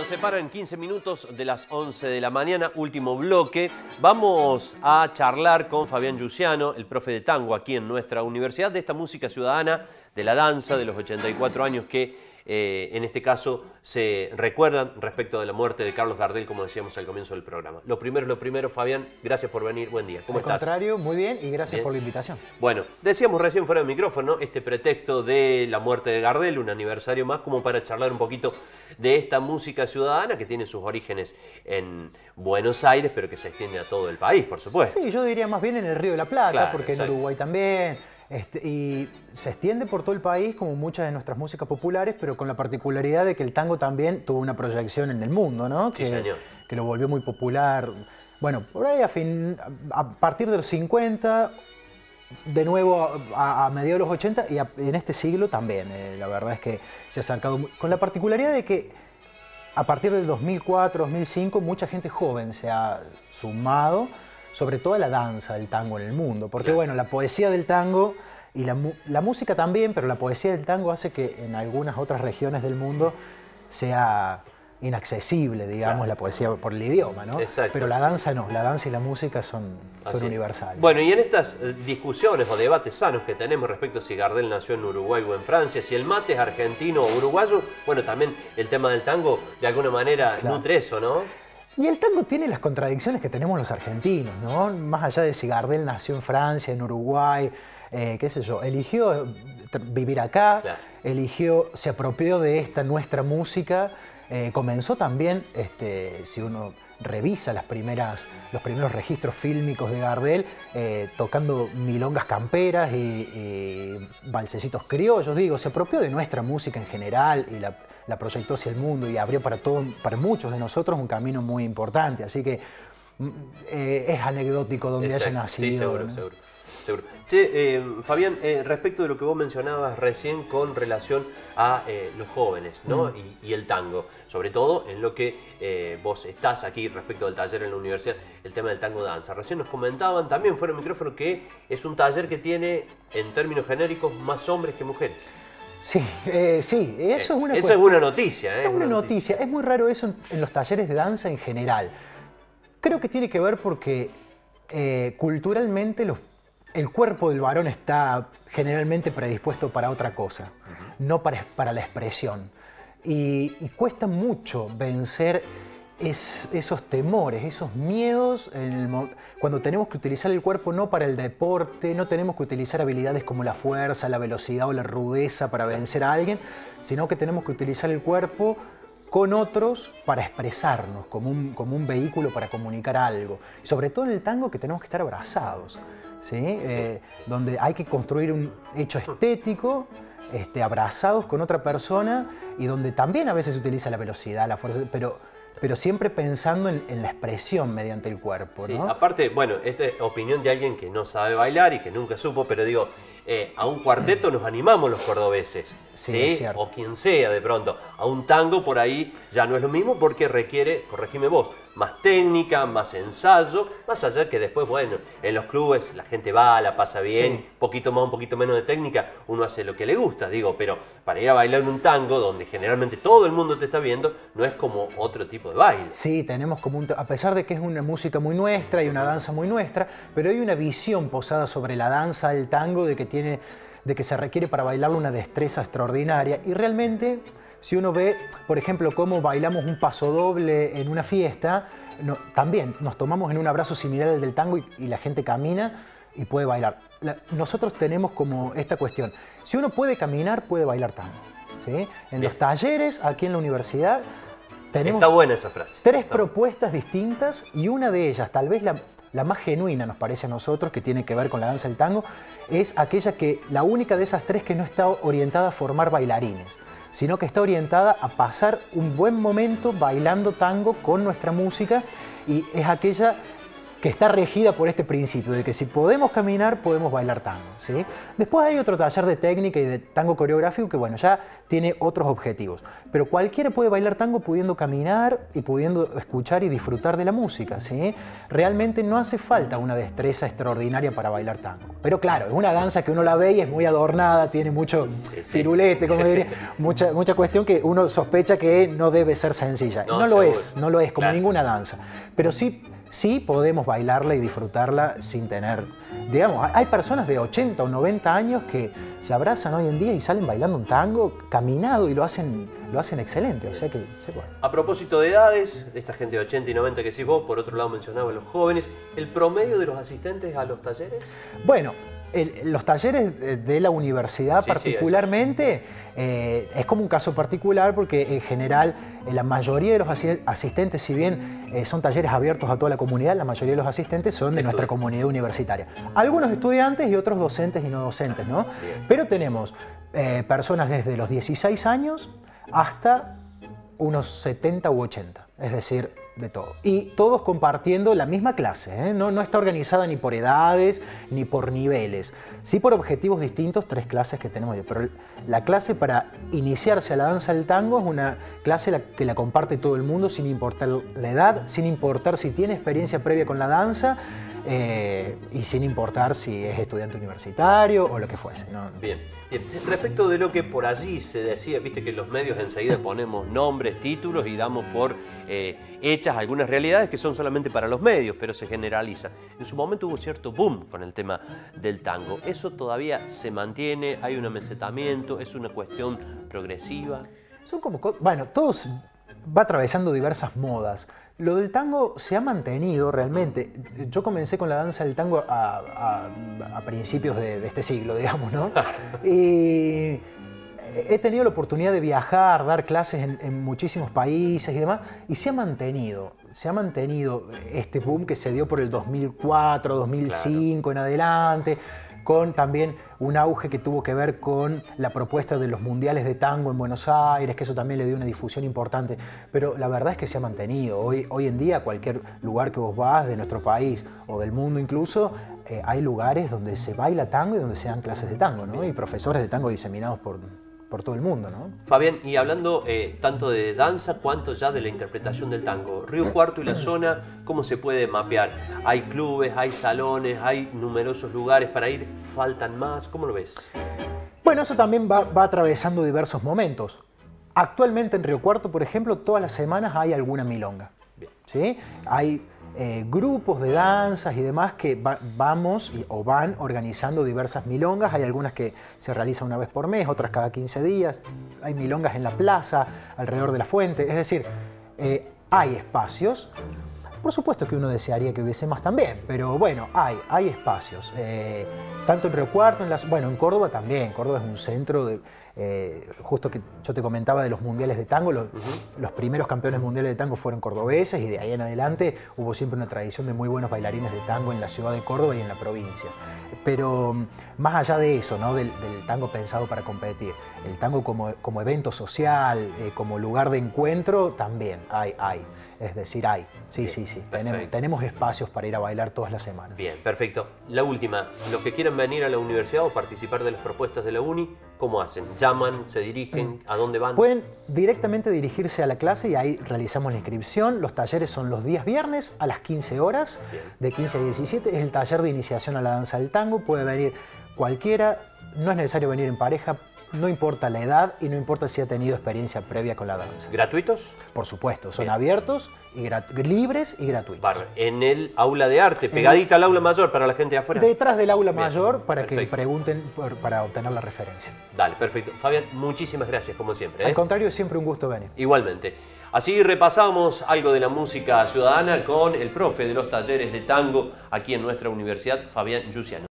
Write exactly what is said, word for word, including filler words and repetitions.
Nos separan quince minutos de las once de la mañana, último bloque. Vamos a charlar con Fabián Giussiano, el profe de tango aquí en nuestra universidad, de esta música ciudadana, de la danza, de los ochenta y cuatro años que eh, en este caso se recuerdan respecto de la muerte de Carlos Gardel, como decíamos al comienzo del programa. Lo primero es lo primero, Fabián, gracias por venir, buen día. ¿Cómo estás? Al contrario, muy bien y gracias Bien. por la invitación. Bueno, decíamos recién fuera del micrófono, ¿no? Este pretexto de la muerte de Gardel, un aniversario más, como para charlar un poquito de esta música ciudadana que tiene sus orígenes en Buenos Aires, pero que se extiende a todo el país, por supuesto. Sí, yo diría más bien en el Río de la Plata, Claro, porque exacto. en Uruguay también. Este, y se extiende por todo el país, como muchas de nuestras músicas populares, pero con la particularidad de que el tango también tuvo una proyección en el mundo, ¿no? Sí, que, señor. que lo volvió muy popular. Bueno, por ahí a, fin, a partir de los cincuenta, de nuevo a, a mediados de los ochenta y a, en este siglo también. Eh, la verdad es que se ha acercado, muy, con la particularidad de que a partir del dos mil cuatro, dos mil cinco, mucha gente joven se ha sumado, sobre todo a la danza del tango en el mundo. Porque Claro. bueno, la poesía del tango y la, la música también, pero la poesía del tango hace que en algunas otras regiones del mundo sea inaccesible, digamos, Claro. la poesía por el idioma, ¿no? Exacto. Pero la danza no, la danza y la música son, son Así es. universales. Bueno, y en estas eh, discusiones o debates sanos que tenemos respecto a si Gardel nació en Uruguay o en Francia, si el mate es argentino o uruguayo, bueno, también el tema del tango de alguna manera Claro. nutre eso, ¿no? Y el tango tiene las contradicciones que tenemos los argentinos, ¿no? Más allá de si Gardel nació en Francia, en Uruguay, eh, qué sé yo, eligió vivir acá, Claro. eligió, se apropió de esta nuestra música, eh, comenzó también, este, si uno revisa las primeras, los primeros registros fílmicos de Gardel, eh, tocando milongas camperas y, y valsecitos criollos, digo, se apropió de nuestra música en general y la, la proyectó hacia el mundo y abrió para, todo, para muchos de nosotros un camino muy importante, así que eh, es anecdótico donde Exacto. haya nacido. Sí, seguro, ¿no? seguro. Seguro. Che, eh, Fabián, eh, respecto de lo que vos mencionabas recién con relación a eh, los jóvenes, ¿no? Mm. y, y el tango, sobre todo en lo que eh, vos estás aquí respecto del taller en la universidad, el tema del tango danza. Recién nos comentaban también fuera del micrófono que es un taller que tiene, en términos genéricos, más hombres que mujeres. Sí, eh, sí, eso es una Eso cuestión- es una noticia, ¿eh? Es una noticia. Es muy raro eso en, en los talleres de danza en general. Creo que tiene que ver porque eh, culturalmente los, el cuerpo del varón está generalmente predispuesto para otra cosa, uh-huh. no para, para la expresión. Y, y cuesta mucho vencer es, esos temores, esos miedos en el, cuando tenemos que utilizar el cuerpo no para el deporte, no tenemos que utilizar habilidades como la fuerza, la velocidad o la rudeza para vencer a alguien, sino que tenemos que utilizar el cuerpo con otros para expresarnos, como un, como un vehículo para comunicar algo. Y sobre todo en el tango que tenemos que estar abrazados, ¿sí? Sí. Eh, donde hay que construir un hecho estético, este, abrazados con otra persona y donde también a veces se utiliza la velocidad, la fuerza, pero, pero siempre pensando en, en la expresión mediante el cuerpo, Sí, ¿no? aparte, bueno, esta es opinión de alguien que no sabe bailar y que nunca supo, pero digo, eh, a un cuarteto nos animamos los cordobeses, Sí, ¿sí? es cierto. O quien sea de pronto. A un tango por ahí ya no es lo mismo porque requiere, corregime vos, más técnica, más ensayo, más allá que después, bueno, en los clubes la gente va, la pasa bien, Sí. poquito más, un poquito menos de técnica, uno hace lo que le gusta, digo, pero para ir a bailar un tango donde generalmente todo el mundo te está viendo, no es como otro tipo de baile. Sí, tenemos como un, a pesar de que es una música muy nuestra y una danza muy nuestra, pero hay una visión posada sobre la danza del tango de que tiene, de que se requiere para bailarlo una destreza extraordinaria y realmente si uno ve, por ejemplo, cómo bailamos un pasodoble en una fiesta, no, también nos tomamos en un abrazo similar al del tango y, y la gente camina y puede bailar. La, nosotros tenemos como esta cuestión, si uno puede caminar, puede bailar tango, ¿sí? En Bien. los talleres, aquí en la universidad, tenemos Está buena esa frase. tres Está propuestas distintas y una de ellas, tal vez la, la más genuina nos parece a nosotros, que tiene que ver con la danza del tango, es aquella que, la única de esas tres que no está orientada a formar bailarines, sino que está orientada a pasar un buen momento bailando tango con nuestra música y es aquella que está regida por este principio de que si podemos caminar, podemos bailar tango, ¿sí? Después hay otro taller de técnica y de tango coreográfico que, bueno, ya tiene otros objetivos. Pero cualquiera puede bailar tango pudiendo caminar y pudiendo escuchar y disfrutar de la música, ¿sí? Realmente no hace falta una destreza extraordinaria para bailar tango. Pero claro, es una danza que uno la ve y es muy adornada, tiene mucho sí, sí. firulete, como diría, mucha, mucha cuestión que uno sospecha que no debe ser sencilla. No, no lo es, no lo es, como claro. ninguna danza. Pero sí, sí podemos bailarla y disfrutarla sin tener... Digamos, hay personas de ochenta o noventa años que se abrazan hoy en día y salen bailando un tango caminado y lo hacen, lo hacen excelente, o sea que se puede. A propósito de edades, de esta gente de ochenta y noventa que decís vos, por otro lado mencionaba a los jóvenes, ¿el promedio de los asistentes a los talleres? Bueno, el, los talleres de, de la universidad sí, particularmente sí, eh, es como un caso particular porque en general eh, la mayoría de los asistentes, si bien eh, son talleres abiertos a toda la comunidad, la mayoría de los asistentes son de nuestra comunidad universitaria. Algunos estudiantes y otros docentes y no docentes, ¿no? Bien. Pero tenemos eh, personas desde los dieciséis años hasta unos setenta u ochenta, es decir, de todo. Y todos compartiendo la misma clase, ¿eh? No, no está organizada ni por edades ni por niveles, sí por objetivos distintos, tres clases que tenemos. Pero la clase para iniciarse a la danza del tango es una clase la, que la comparte todo el mundo sin importar la edad, sin importar si tiene experiencia previa con la danza, Eh, y sin importar si es estudiante universitario o lo que fuese, ¿no? Bien, bien. Respecto de lo que por allí se decía, viste que en los medios enseguida ponemos nombres, títulos y damos por eh, hechas algunas realidades que son solamente para los medios, pero se generaliza. En su momento hubo cierto boom con el tema del tango. ¿Eso todavía se mantiene? ¿Hay un amesetamiento? ¿Es una cuestión progresiva? Son como, bueno, todos va atravesando diversas modas. Lo del tango se ha mantenido realmente. Yo comencé con la danza del tango a, a, a principios de, de este siglo, digamos, ¿no? Y he tenido la oportunidad de viajar, dar clases en, en muchísimos países y demás, y se ha mantenido. Se ha mantenido este boom que se dio por el dos mil cuatro, dos mil cinco claro. en adelante, con también un auge que tuvo que ver con la propuesta de los mundiales de tango en Buenos Aires, que eso también le dio una difusión importante, pero la verdad es que se ha mantenido. Hoy, hoy en día, cualquier lugar que vos vas, de nuestro país o del mundo incluso, eh, hay lugares donde se baila tango y donde se dan clases de tango, ¿no? Y profesores de tango diseminados por, por todo el mundo, ¿no? Fabián, y hablando eh, tanto de danza cuanto ya de la interpretación del tango, Río Cuarto y la zona, ¿cómo se puede mapear? ¿Hay clubes, hay salones, hay numerosos lugares para ir? ¿Faltan más? ¿Cómo lo ves? Bueno, eso también va, va atravesando diversos momentos. Actualmente en Río Cuarto, por ejemplo, todas las semanas hay alguna milonga. Bien. ¿Sí? Hay eh, grupos de danzas y demás que va, vamos y, o van organizando diversas milongas. Hay algunas que se realizan una vez por mes, otras cada quince días. Hay milongas en la plaza, alrededor de la fuente. Es decir, eh, hay espacios. Por supuesto que uno desearía que hubiese más también, pero bueno, hay, hay espacios. Eh, tanto en Río Cuarto, en las, bueno, en Córdoba también. Córdoba es un centro de... Eh, justo que yo te comentaba de los mundiales de tango, los, uh-huh. los primeros campeones mundiales de tango fueron cordobeses y de ahí en adelante hubo siempre una tradición de muy buenos bailarines de tango en la ciudad de Córdoba y en la provincia. Pero más allá de eso, ¿no? del, del tango pensado para competir, el tango como, como evento social, eh, como lugar de encuentro, también hay, hay. Es decir, hay. Sí, Bien, sí, sí. Tenemos, tenemos espacios para ir a bailar todas las semanas. Bien, perfecto. La última, los que quieran venir a la universidad o participar de las propuestas de la uni, ¿cómo hacen? ¿Llaman? ¿Se dirigen? ¿A dónde van? Pueden directamente dirigirse a la clase y ahí realizamos la inscripción. Los talleres son los días viernes a las quince horas, Bien. de quince a diecisiete. Es el taller de iniciación a la danza del tango. Puede venir cualquiera, no es necesario venir en pareja. No importa la edad y no importa si ha tenido experiencia previa con la danza. ¿Gratuitos? Por supuesto, son Bien. abiertos, y libres y gratuitos. Bar, en el aula de arte, pegadita el... al aula mayor para la gente de afuera. Detrás del aula Bien. mayor para Perfecto. que pregunten por, para obtener la referencia. Dale, perfecto. Fabián, muchísimas gracias como siempre. ¿eh? Al contrario, es siempre un gusto venir. Igualmente. Así repasamos algo de la música ciudadana con el profe de los talleres de tango aquí en nuestra universidad, Fabián Giussiano.